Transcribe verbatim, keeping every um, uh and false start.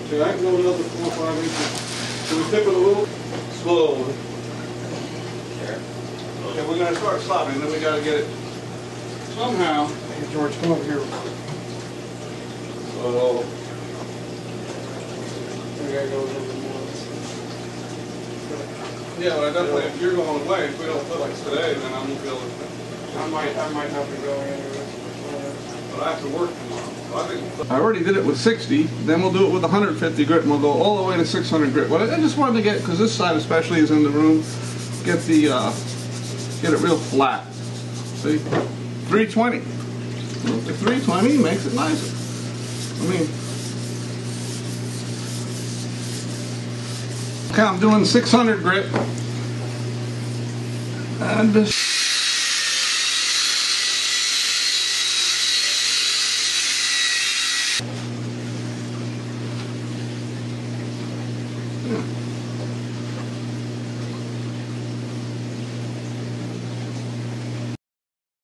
Okay, I can go another four or five inches. So we tip it a little slow. Okay, we're gonna start slopping, then we gotta get it somehow. Hey George, come over here. So We gotta go a little bit more. yeah, but I definitely, if you're going away, if we don't feel like it's today, then I won't be able to. I might, I might not be going anywhere. But I have to work tomorrow. So I think I already did it with sixty. Then we'll do it with one hundred fifty grit, and we'll go all the way to six hundred grit. But I just wanted to get, because this side especially is in the room, get the uh, get it real flat. See, three twenty. The three twenty makes it nicer. I mean, okay, I'm doing six hundred grit, and this. Yeah.